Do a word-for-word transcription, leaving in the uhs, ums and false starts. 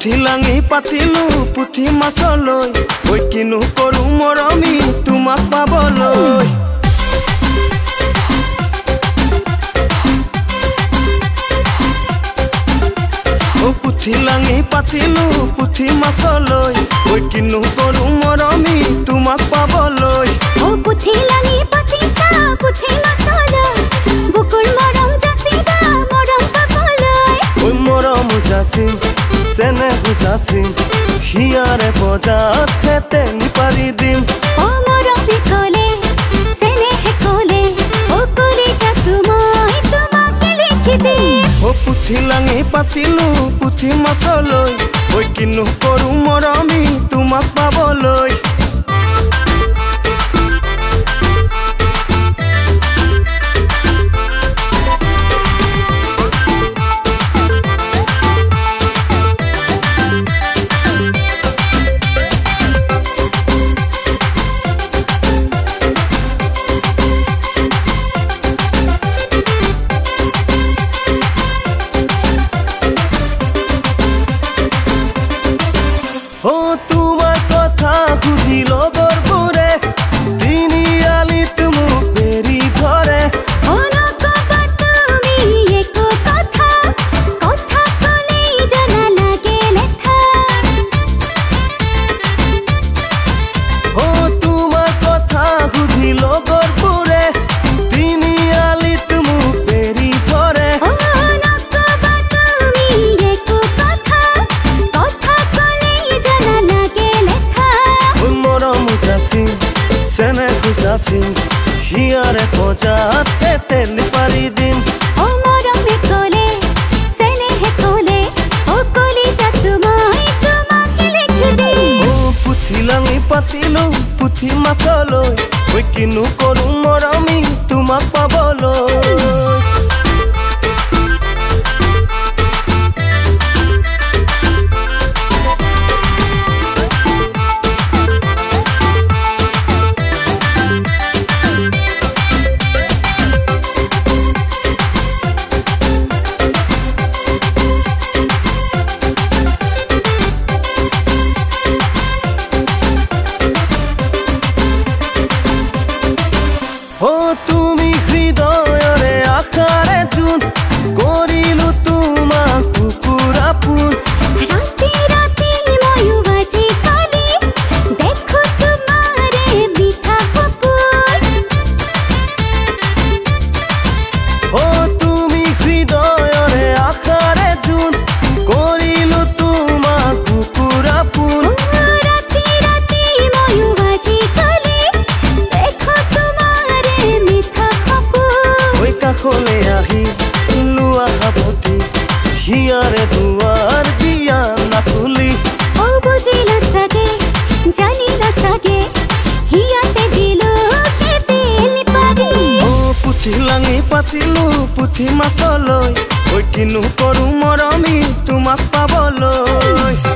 পুথি লাঙি পাতিলো পুথি মাছলৈ ঐ কিনো কৰো মৰমি তোমাক পাবলৈ ও পুথি লাঙি পাতিলো পুথি মাছলৈ ঐ কিনো কৰো মৰমি তোমাক পাবলৈ ও পুথি লাঙি পাতিছা পুথি মাছলৈ বুকুৰ মৰম যাচিবা মৰম পাবলৈ ঐ মৰম যাচিম সেনে বুজাচিম হিয়াৰে বজাত হেতেনি পাৰি দিম ও মৰমে কলে সেনেহে কলে ও কলিজা মই তোমাকে লিখি দিম ও পুথি লাঙি পাতিলো পুথি মাছলৈ ঐ কিনো কৰো মৰমি তোমাক পাবলৈ ও তোমার কথা খুদিল গরপুরে তিনিআলিত মোক বেৰি ধৰে ও নকবা তুমি একো কথা কথা কলেই জানা লাগে লেঠা ও তোমার কথা খুদিল গরপুরে তিনিআলিত মোক বেৰি ধৰে ও নকবা তুমি একো কথা কথা কলেই জানা লাগে লেঠা ও মৰম যাচিম সেনে বুজাচিম হিয়াৰে বজাত হেতেনি পাৰি দিম ও মৰমে কলে সেনেহে কলে ও কলিজা মই তোমাকে লিখি দিম ও পুথি লাঙি পাতিলো পুথি মাছলৈ ঐ কিনো কৰো মৰমি তোমাক পাবলৈ ও তুমি হৃদয়ৰে আশাৰে জোন কৰিলো তোমাক বুকুৰ আপোন ৰাতি ৰাতি ময়ো বাজি কালি দেখো তোমাৰে মিঠা সপোন ও তুমি হৃদয়ৰে আশাৰে জোন কৰিলো তোমাক বুকুৰ আপোন ৰাতি ৰাতি ময়ো বাজি কালি দেখো তোমাৰে মিঠা সপোন ঐ কাষলৈ আহি লোৱা সাৱটি হিয়াৰে দুৱাৰ দিয়া নাখুলি ও বুজিলা চাগে জানিলা চাগে হিয়াতে দিলো তেল পাৰি ও পুথি লাঙি পাতিলো পুথি মাছলৈ ঐ কিনো কৰো মৰমি তোমাক পাবলৈ